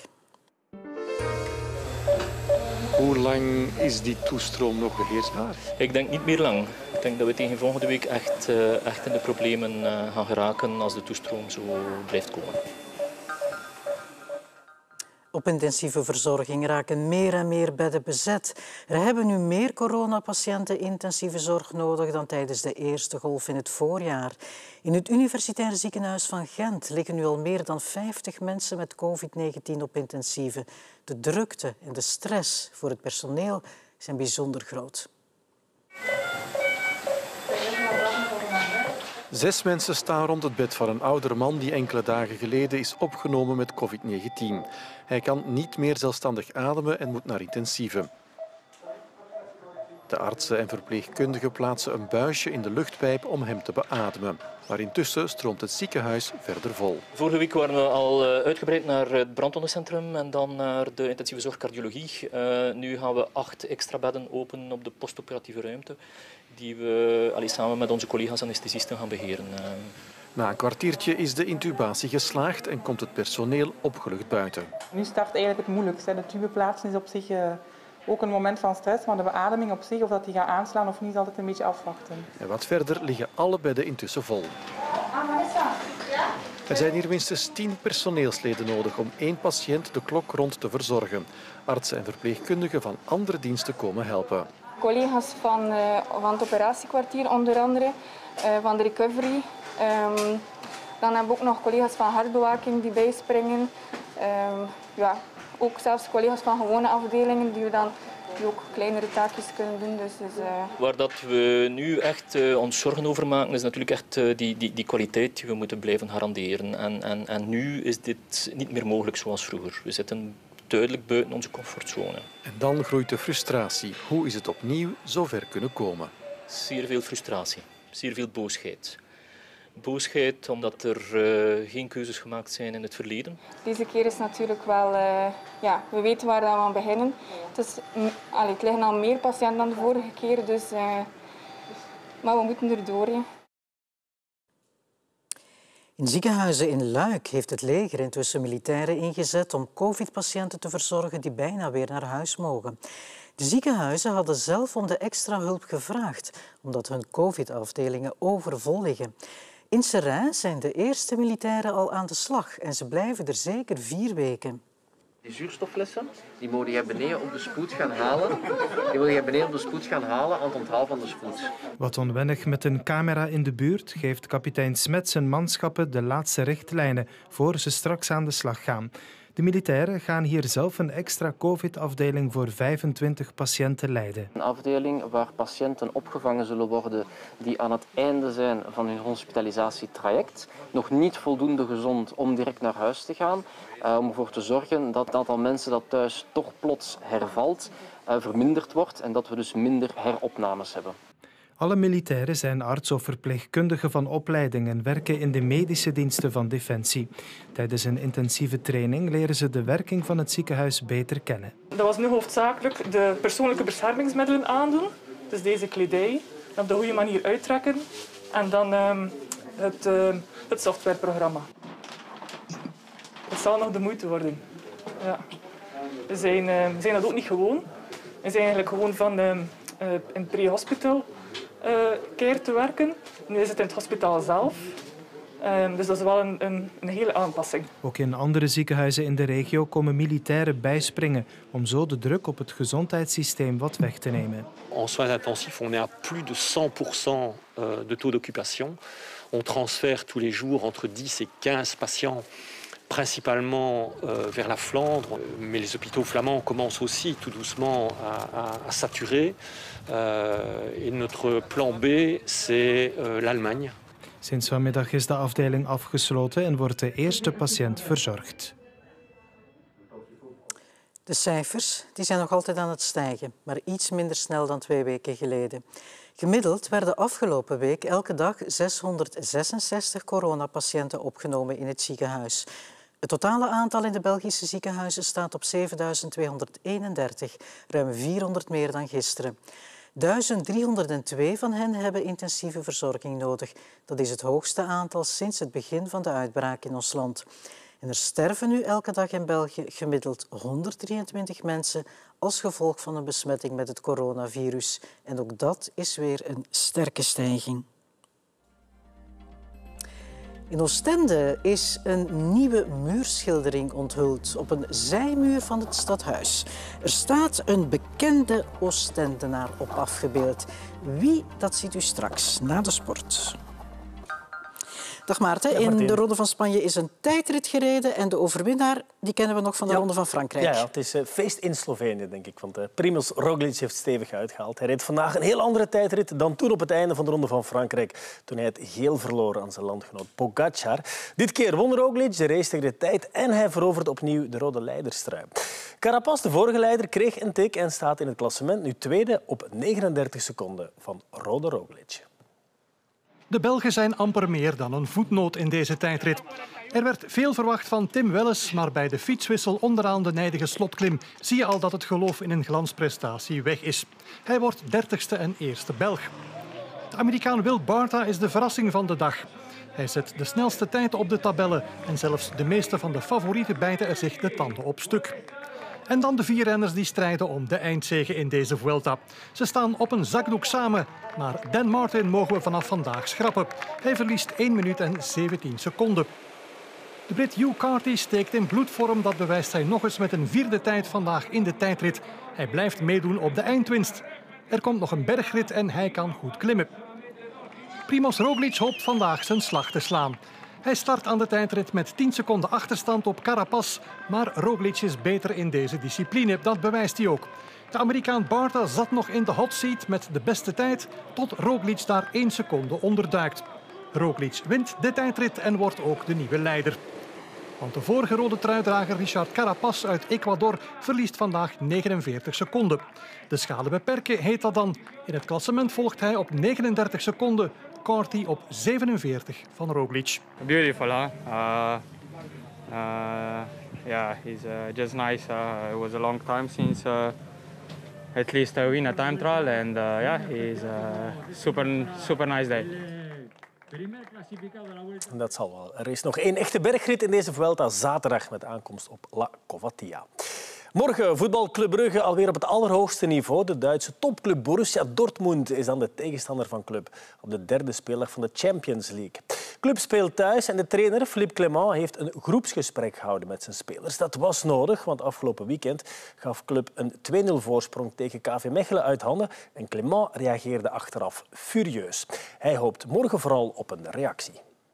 Hoe lang is die toestroom nog beheersbaar? Ik denk niet meer lang. Ik denk dat we tegen volgende week echt, uh, echt in de problemen uh, gaan geraken als de toestroom zo blijft komen. Op intensieve verzorging raken meer en meer bedden bezet. Er hebben nu meer coronapatiënten intensieve zorg nodig dan tijdens de eerste golf in het voorjaar. In het Universitair Ziekenhuis van Gent liggen nu al meer dan vijftig mensen met covid negentien op intensieve. De drukte en de stress voor het personeel zijn bijzonder groot. Zes mensen staan rond het bed van een oudere man die enkele dagen geleden is opgenomen met covid negentien. Hij kan niet meer zelfstandig ademen en moet naar intensieve. De artsen en verpleegkundigen plaatsen een buisje in de luchtpijp om hem te beademen. Maar intussen stroomt het ziekenhuis verder vol. Vorige week waren we al uitgebreid naar het brandwondencentrum en dan naar de intensieve zorg cardiologie. Uh, nu gaan we acht extra bedden openen op de postoperatieve ruimte, die we allee, samen met onze collega's anesthesisten gaan beheren. Uh. Na een kwartiertje is de intubatie geslaagd en komt het personeel opgelucht buiten. Nu start eigenlijk het moeilijkste. De tube plaatsen is op zich uh, ook een moment van stress, maar de beademing op zich, of dat die gaat aanslaan of niet, is altijd een beetje afwachten. En wat verder liggen alle bedden intussen vol. Er zijn hier minstens tien personeelsleden nodig om één patiënt de klok rond te verzorgen. Artsen en verpleegkundigen van andere diensten komen helpen. Collega's van, uh, van het operatiekwartier onder andere, uh, van de recovery. Um, dan hebben we ook nog collega's van hartbewaking die bijspringen. Um, ja, ook zelfs collega's van gewone afdelingen die we dan die ook kleinere taakjes kunnen doen. Dus, dus, uh... Waar dat we nu echt uh, ons zorgen over maken, is natuurlijk echt uh, die, die, die kwaliteit die we moeten blijven garanderen. En, en, en nu is dit niet meer mogelijk zoals vroeger. We zitten duidelijk buiten onze comfortzone. En dan groeit de frustratie. Hoe is het opnieuw zo ver kunnen komen? Zeer veel frustratie, zeer veel boosheid. Boosheid omdat er uh, geen keuzes gemaakt zijn in het verleden. Deze keer is natuurlijk wel... Uh, ja, we weten waar we aan beginnen. Het, is, allee, het liggen al meer patiënten dan de vorige keer, dus... Uh, maar we moeten erdoor. Ja. In ziekenhuizen in Luik heeft het leger intussen militairen ingezet om covid-patiënten te verzorgen die bijna weer naar huis mogen. De ziekenhuizen hadden zelf om de extra hulp gevraagd, omdat hun covid-afdelingen overvol liggen. In Seraing zijn de eerste militairen al aan de slag en ze blijven er zeker vier weken. Die zuurstofflessen, die moet je beneden op de spoed gaan halen. Die wil je beneden op de spoed gaan halen aan het onthaal van de spoed. Wat onwennig met een camera in de buurt geeft kapitein Smet zijn manschappen de laatste richtlijnen voor ze straks aan de slag gaan. De militairen gaan hier zelf een extra covid-afdeling voor vijfentwintig patiënten leiden. Een afdeling waar patiënten opgevangen zullen worden die aan het einde zijn van hun hospitalisatietraject, nog niet voldoende gezond om direct naar huis te gaan, uh, om ervoor te zorgen dat het aantal mensen dat thuis toch plots hervalt, uh, verminderd wordt en dat we dus minder heropnames hebben. Alle militairen zijn arts of verpleegkundigen van opleiding en werken in de medische diensten van Defensie. Tijdens een intensieve training leren ze de werking van het ziekenhuis beter kennen. Dat was nu hoofdzakelijk de persoonlijke beschermingsmiddelen aandoen, dus deze kledij, op de goede manier uittrekken en dan um, het, uh, het softwareprogramma. Het zal nog de moeite worden. Ja. We, zijn, uh, we zijn dat ook niet gewoon. We zijn eigenlijk gewoon van uh, uh, in pre-hospital Uh, keer te werken. Nu is het in het hospitaal zelf. Uh, dus dat is wel een, een, een hele aanpassing. Ook in andere ziekenhuizen in de regio komen militairen bijspringen om zo de druk op het gezondheidssysteem wat weg te nemen. En soins intensifs, on est à plus de cent pour cent de taux d'occupation. On transfère tous les jours entre dix et quinze patiënten. Principalement euh, vers la Flandre, mais les hôpitaux flamands commencent aussi tout doucement à, à, à saturer. Euh, et notre plan B, c'est euh, l'Allemagne. Sinds vanmiddag is de afdeling afgesloten en wordt de eerste patiënt verzorgd. De cijfers die zijn nog altijd aan het stijgen, maar iets minder snel dan twee weken geleden. Gemiddeld werden afgelopen week elke dag zeshonderdzesenzestig coronapatiënten opgenomen in het ziekenhuis. Het totale aantal in de Belgische ziekenhuizen staat op zevenduizend tweehonderdeenendertig, ruim vierhonderd meer dan gisteren. duizend driehonderdtwee van hen hebben intensieve verzorging nodig. Dat is het hoogste aantal sinds het begin van de uitbraak in ons land. En er sterven nu elke dag in België gemiddeld honderddrieëntwintig mensen als gevolg van een besmetting met het coronavirus. En ook dat is weer een sterke stijging. In Oostende is een nieuwe muurschildering onthuld op een zijmuur van het stadhuis. Er staat een bekende Oostendenaar op afgebeeld. Wie, dat ziet u straks na de sport. Dag Maarten, ja, in de Ronde van Spanje is een tijdrit gereden en de overwinnaar die kennen we nog van de ja. Ronde van Frankrijk. Ja, ja, het is uh, feest in Slovenië, denk ik. Want uh, Primož Roglič heeft stevig uitgehaald. Hij reed vandaag een heel andere tijdrit dan toen op het einde van de Ronde van Frankrijk, toen hij het geel verloor aan zijn landgenoot Pogačar. Dit keer won Roglič de race tegen de tijd en hij veroverde opnieuw de rode leiderstrui. Carapaz, de vorige leider, kreeg een tik en staat in het klassement nu tweede op negenendertig seconden van Rode Roglič. De Belgen zijn amper meer dan een voetnoot in deze tijdrit. Er werd veel verwacht van Tim Welles, maar bij de fietswissel onderaan de nijdige slotklim zie je al dat het geloof in een glansprestatie weg is. Hij wordt dertigste en eerste Belg. De Amerikaan Will Barta is de verrassing van de dag. Hij zet de snelste tijd op de tabellen en zelfs de meeste van de favorieten bijten er zich de tanden op stuk. En dan de vier renners die strijden om de eindzege in deze Vuelta. Ze staan op een zakdoek samen, maar Dan Martin mogen we vanaf vandaag schrappen. Hij verliest één minuut en zeventien seconden. De Brit Hugh Carty steekt in bloedvorm, dat bewijst hij nog eens met een vierde tijd vandaag in de tijdrit. Hij blijft meedoen op de eindwinst. Er komt nog een bergrit en hij kan goed klimmen. Primož Roglič hoopt vandaag zijn slag te slaan. Hij start aan de tijdrit met tien seconden achterstand op Carapaz, maar Roglič is beter in deze discipline, dat bewijst hij ook. De Amerikaan Barta zat nog in de hot seat met de beste tijd, tot Roglič daar één seconde onderduikt. Roglič wint de tijdrit en wordt ook de nieuwe leider. Want de vorige rode truidrager Richard Carapaz uit Ecuador verliest vandaag negenenveertig seconden. De schade beperken heet dat dan. In het klassement volgt hij op negenendertig seconden, Carty op zevenenveertig van Roglič. Beautiful, huh? Uh, uh, yeah, it's uh, just nice. Uh, it was a long time since uh, at least I win a time trial, and uh, yeah, it's a super, super nice day. Dat zal wel. Er is nog één echte bergrit in deze Vuelta, zaterdag met aankomst op La Covatia. Morgen voetbal Club Brugge alweer op het allerhoogste niveau. De Duitse topclub Borussia Dortmund is dan de tegenstander van Club op de derde speeldag van de Champions League. Club speelt thuis en de trainer Philippe Clement heeft een groepsgesprek gehouden met zijn spelers. Dat was nodig, want afgelopen weekend gaf Club een twee nul voorsprong tegen K V Mechelen uit handen en Clement reageerde achteraf furieus. Hij hoopt morgen vooral op een reactie.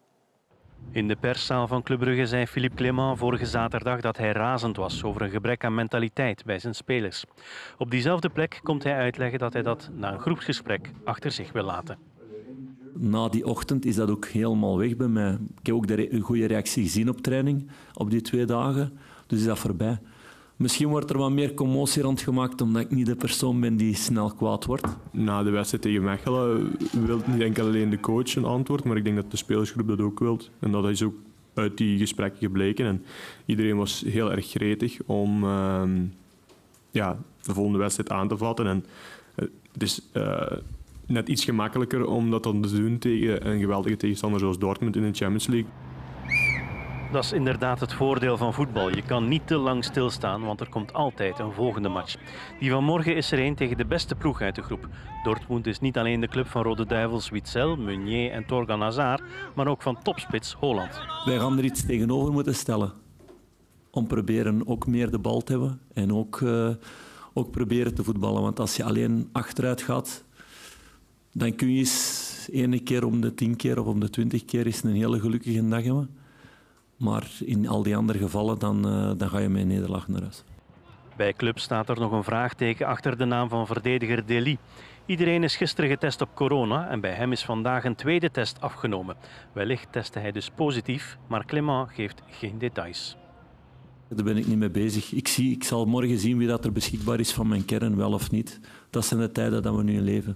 In de perszaal van Club Brugge zei Philippe Clement vorige zaterdag dat hij razend was over een gebrek aan mentaliteit bij zijn spelers. Op diezelfde plek komt hij uitleggen dat hij dat na een groepsgesprek achter zich wil laten. Na die ochtend is dat ook helemaal weg bij mij. Ik heb ook de goede reactie gezien op training op die twee dagen, dus is dat voorbij. Misschien wordt er wat meer commotie rondgemaakt omdat ik niet de persoon ben die snel kwaad wordt. Na de wedstrijd tegen Mechelen wil niet enkel alleen de coach een antwoord, maar ik denk dat de spelersgroep dat ook wil. En dat is ook uit die gesprekken gebleken. En iedereen was heel erg gretig om uh, ja, de volgende wedstrijd aan te vatten. En uh, het is uh, net iets gemakkelijker om dat dan te doen tegen een geweldige tegenstander zoals Dortmund in de Champions League. Dat is inderdaad het voordeel van voetbal. Je kan niet te lang stilstaan, want er komt altijd een volgende match. Die van morgen is er één tegen de beste ploeg uit de groep. Dortmund is niet alleen de club van Rode Duivels Witsel, Meunier en Thorgan Hazard, maar ook van topspits Haaland. Wij gaan er iets tegenover moeten stellen. Om proberen ook meer de bal te hebben en ook, uh, ook proberen te voetballen. Want als je alleen achteruit gaat, dan kun je eens ene keer om de tien keer of om de twintig keer eens een hele gelukkige dag hebben. Maar in al die andere gevallen, dan, uh, dan ga je met een nederlaag naar huis. Bij Club staat er nog een vraagteken achter de naam van verdediger Dely. Iedereen is gisteren getest op corona en bij hem is vandaag een tweede test afgenomen. Wellicht testte hij dus positief, maar Clement geeft geen details. Daar ben ik niet mee bezig. Ik, zie, ik zal morgen zien wie dat er beschikbaar is van mijn kern, wel of niet. Dat zijn de tijden dat we nu in leven.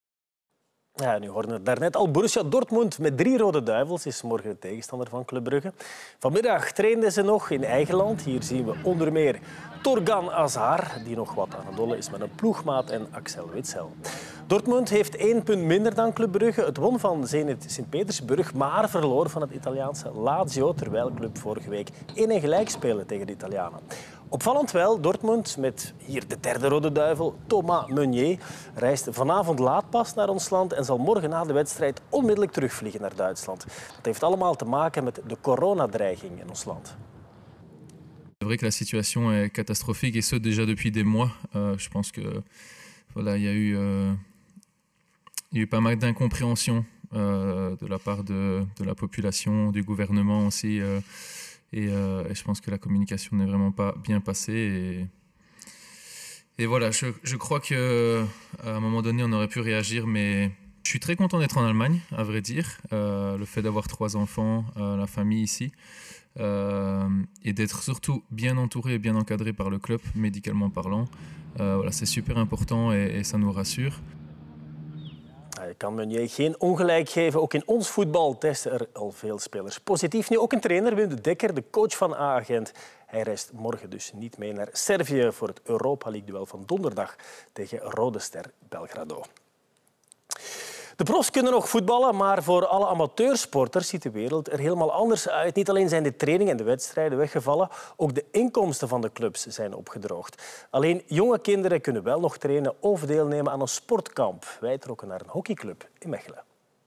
Ja, nu hoorden we daarnet al. Borussia Dortmund met drie rode duivels is morgen de tegenstander van Club Brugge. Vanmiddag trainden ze nog in eigen land. Hier zien we onder meer Thorgan Hazard, die nog wat aan het dollen is met een ploegmaat, en Axel Witsel. Dortmund heeft één punt minder dan Club Brugge. Het won van Zenit Sint-Petersburg, maar verloor van het Italiaanse Lazio, terwijl Club vorige week één één gelijk speelde tegen de Italianen. Opvallend wel, Dortmund met hier de derde rode duivel, Thomas Meunier, reist vanavond laat pas naar ons land en zal morgen na de wedstrijd onmiddellijk terugvliegen naar Duitsland. Dat heeft allemaal te maken met de coronadreiging in ons land. C'est vrai que la situation est catastrophique et ce déjà depuis des mois. Euh, je pense que voilà, il y a eu, euh, il y a eu pas mal d'incompréhension euh, de la part de, de la population, du gouvernement aussi. Euh, et, euh, et je pense que la communication n'est vraiment pas bien passée. Et, et voilà, je, je crois qu'à un moment donné, on aurait pu réagir, mais je suis très content d'être en Allemagne, à vrai dire. Euh, le fait d'avoir trois enfants, euh, la famille ici, euh, et d'être surtout bien entouré et bien encadré par le club, médicalement parlant. Euh, voilà, c'est super important et, et ça nous rassure. Je kan Meunier geen ongelijk geven. Ook in ons voetbal testen er al veel spelers positief. Nu ook een trainer, Wim de Dekker, de coach van A-agent. Hij reist morgen dus niet mee naar Servië voor het Europa League-duel van donderdag tegen Rode Ster Belgrado. De profs kunnen nog voetballen, maar voor alle amateursporters ziet de wereld er helemaal anders uit. Niet alleen zijn de trainingen en de wedstrijden weggevallen, ook de inkomsten van de clubs zijn opgedroogd. Alleen jonge kinderen kunnen wel nog trainen of deelnemen aan een sportkamp. Wij trokken naar een hockeyclub in Mechelen.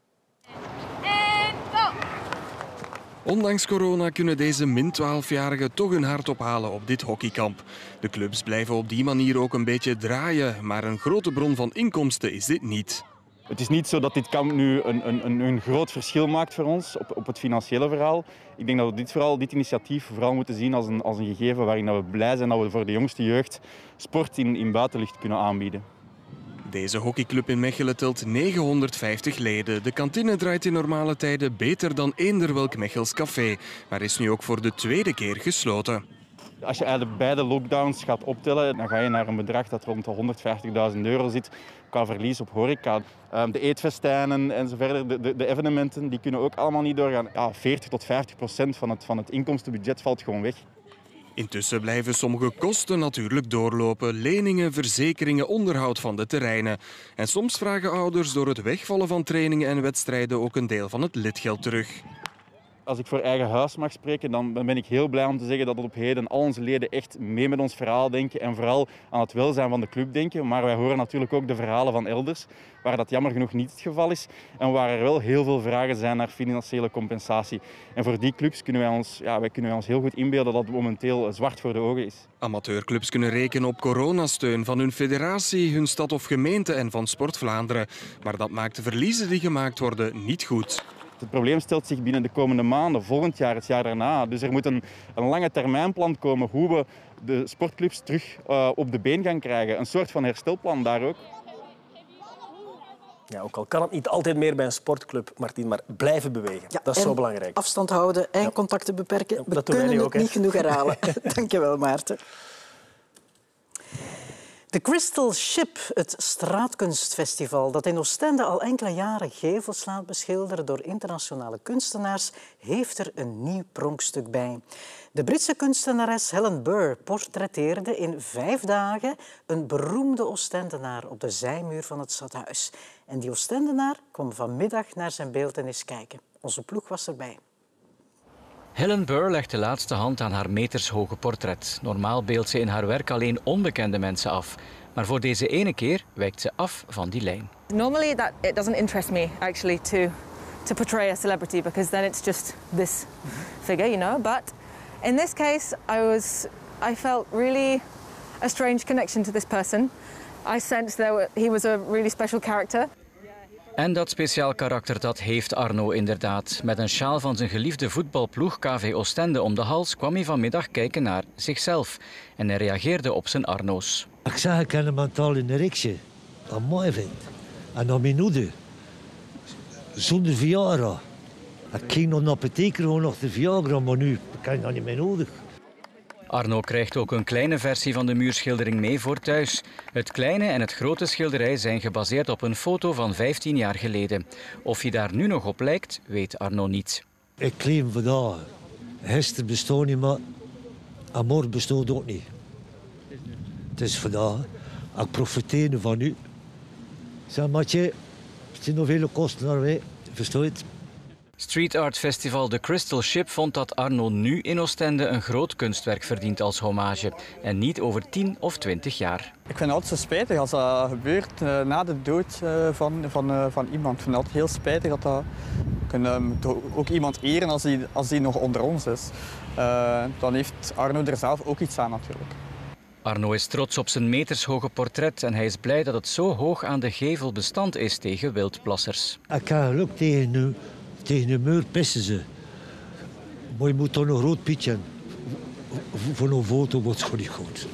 Ondanks corona kunnen deze min twaalf-jarigen toch hun hart ophalen op dit hockeykamp. De clubs blijven op die manier ook een beetje draaien, maar een grote bron van inkomsten is dit niet. Het is niet zo dat dit kamp nu een, een, een groot verschil maakt voor ons op, op het financiële verhaal. Ik denk dat we dit, vooral, dit initiatief vooral moeten zien als een, als een gegeven waarin we blij zijn dat we voor de jongste jeugd sport in, in buitenlucht kunnen aanbieden. Deze hockeyclub in Mechelen telt negenhonderdvijftig leden. De kantine draait in normale tijden beter dan eender welk Mechels café, maar is nu ook voor de tweede keer gesloten. Als je eigenlijk beide lockdowns gaat optellen, dan ga je naar een bedrag dat rond de honderdvijftigduizend euro zit qua verlies op horeca. De eetfestijnen en zo verder, de, de, de evenementen, die kunnen ook allemaal niet doorgaan. Ja, veertig tot vijftig procent van het, van het inkomstenbudget valt gewoon weg. Intussen blijven sommige kosten natuurlijk doorlopen. Leningen, verzekeringen, onderhoud van de terreinen. En soms vragen ouders door het wegvallen van trainingen en wedstrijden ook een deel van het lidgeld terug. Als ik voor eigen huis mag spreken, dan ben ik heel blij om te zeggen dat op heden al onze leden echt mee met ons verhaal denken en vooral aan het welzijn van de club denken. Maar wij horen natuurlijk ook de verhalen van elders, waar dat jammer genoeg niet het geval is en waar er wel heel veel vragen zijn naar financiële compensatie. En voor die clubs kunnen wij ons, ja, wij kunnen wij ons heel goed inbeelden dat het momenteel zwart voor de ogen is. Amateurclubs kunnen rekenen op coronasteun van hun federatie, hun stad of gemeente en van Sport Vlaanderen. Maar dat maakt de verliezen die gemaakt worden niet goed. Het probleem stelt zich binnen de komende maanden, volgend jaar, het jaar daarna. Dus er moet een, een lange termijnplan komen hoe we de sportclubs terug uh, op de been gaan krijgen. Een soort van herstelplan daar ook. Ja, ook al kan het niet altijd meer bij een sportclub, Martien, maar blijven bewegen. Ja, dat is zo belangrijk. Afstand houden en ja. contacten beperken. We dat kunnen het ook, niet genoeg herhalen. Dank je wel, Maarten. De Crystal Ship, het straatkunstfestival dat in Oostende al enkele jaren gevels laat beschilderen door internationale kunstenaars, heeft er een nieuw pronkstuk bij. De Britse kunstenares Helen Burr portretteerde in vijf dagen een beroemde Oostendenaar op de zijmuur van het stadhuis. En die Oostendenaar kwam vanmiddag naar zijn beeltenis kijken. Onze ploeg was erbij. Helen Burr legt de laatste hand aan haar metershoge portret. Normaal beeldt ze in haar werk alleen onbekende mensen af. Maar voor deze ene keer wijkt ze af van die lijn. Normally that it doesn't interest me actually to to portray a celebrity because then it's just this figure, you know. But in this case I was I felt really a strange connection to this person. I sensed that he was a really special character. En dat speciaal karakter, dat heeft Arno inderdaad. Met een sjaal van zijn geliefde voetbalploeg K V Oostende om de hals kwam hij vanmiddag kijken naar zichzelf. En hij reageerde op zijn Arno's. Ik zag ik een mentaal in de reksje. Dat mooi vind. En dan mijn moeder. Zonder Viagra. Ik ging nog naar apotheek gewoon nog de Viagra, maar nu kan ik dat niet meer nodig. Arno krijgt ook een kleine versie van de muurschildering mee voor thuis. Het kleine en het grote schilderij zijn gebaseerd op een foto van vijftien jaar geleden. Of hij daar nu nog op lijkt, weet Arno niet. Ik claim vandaag. Gisteren bestaat niet, maar en morgen bestaat ook niet. Het is vandaag. Ik profiteer van u. Zeg, Matje, het zijn nog vele kosten naar mij. Versta je het? Street Art Festival The Crystal Ship vond dat Arno nu in Oostende een groot kunstwerk verdient als hommage. En niet over tien of twintig jaar. Ik vind het altijd zo spijtig als dat gebeurt uh, na de dood uh, van, van, uh, van iemand. Ik vind het altijd heel spijtig dat dat... We kunnen uh, ook iemand eren als die, als die nog onder ons is. Uh, dan heeft Arno er zelf ook iets aan natuurlijk. Arno is trots op zijn metershoge portret en hij is blij dat het zo hoog aan de gevel bestand is tegen wildplassers. Ik ga geluk tegen de, tegen de muur pissen ze. Maar je moet toch een rood pietje hebben. Voor een foto wordt het gewoon niet goed.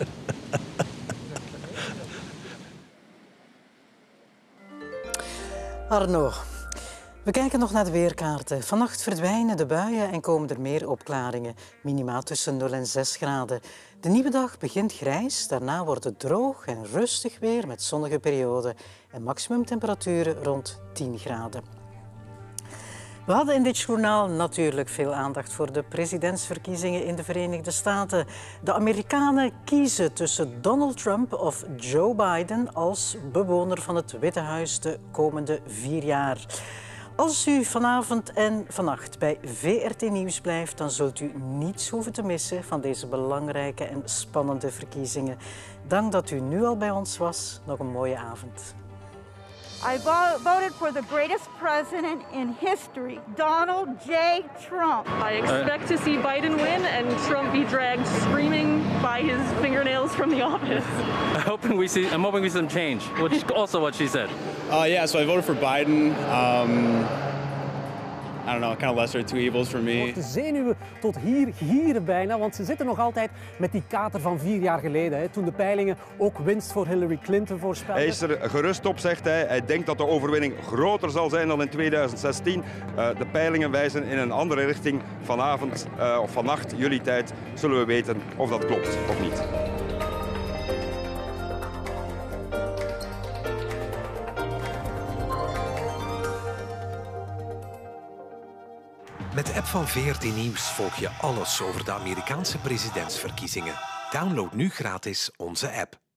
Arno, we kijken nog naar de weerkaarten. Vannacht verdwijnen de buien en komen er meer opklaringen. Minima tussen nul en zes graden. De nieuwe dag begint grijs, daarna wordt het droog en rustig weer met zonnige perioden. En maximumtemperaturen rond tien graden. We hadden in dit journaal natuurlijk veel aandacht voor de presidentsverkiezingen in de Verenigde Staten. De Amerikanen kiezen tussen Donald Trump of Joe Biden als bewoner van het Witte Huis de komende vier jaar. Als u vanavond en vannacht bij V R T Nieuws blijft, dan zult u niets hoeven te missen van deze belangrijke en spannende verkiezingen. Dank dat u nu al bij ons was. Nog een mooie avond. I voted for the greatest president in history, Donald J. Trump. I expect to see Biden win and Trump be dragged screaming by his fingernails from the office. I'm hoping we see. I'm hoping we see some change, which is also what she said. Uh, yeah, so I voted for Biden. Um, I don't know, kind of lesser of two evils for me. De zenuwen tot hier gieren bijna, want ze zitten nog altijd met die kater van vier jaar geleden. Hè, toen de peilingen ook winst voor Hillary Clinton voorspelden. Hij is er gerust op, zegt hij. Hij denkt dat de overwinning groter zal zijn dan in tweeduizend zestien. Uh, de peilingen wijzen in een andere richting. Vanavond uh, of vannacht, jullie tijd, zullen we weten of dat klopt of niet. Met de app van V R T Nieuws volg je alles over de Amerikaanse presidentsverkiezingen. Download nu gratis onze app.